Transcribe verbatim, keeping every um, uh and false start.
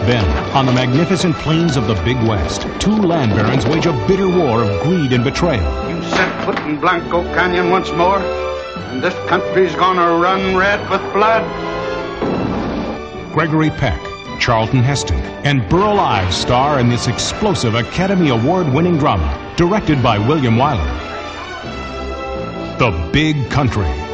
Then, on the magnificent plains of the Big West, two land barons wage a bitter war of greed and betrayal. You set foot in Blanco Canyon once more, and this country's gonna run red with blood. Gregory Peck, Charlton Heston, and Burl Ives star in this explosive Academy Award-winning drama, directed by William Wyler. The Big Country.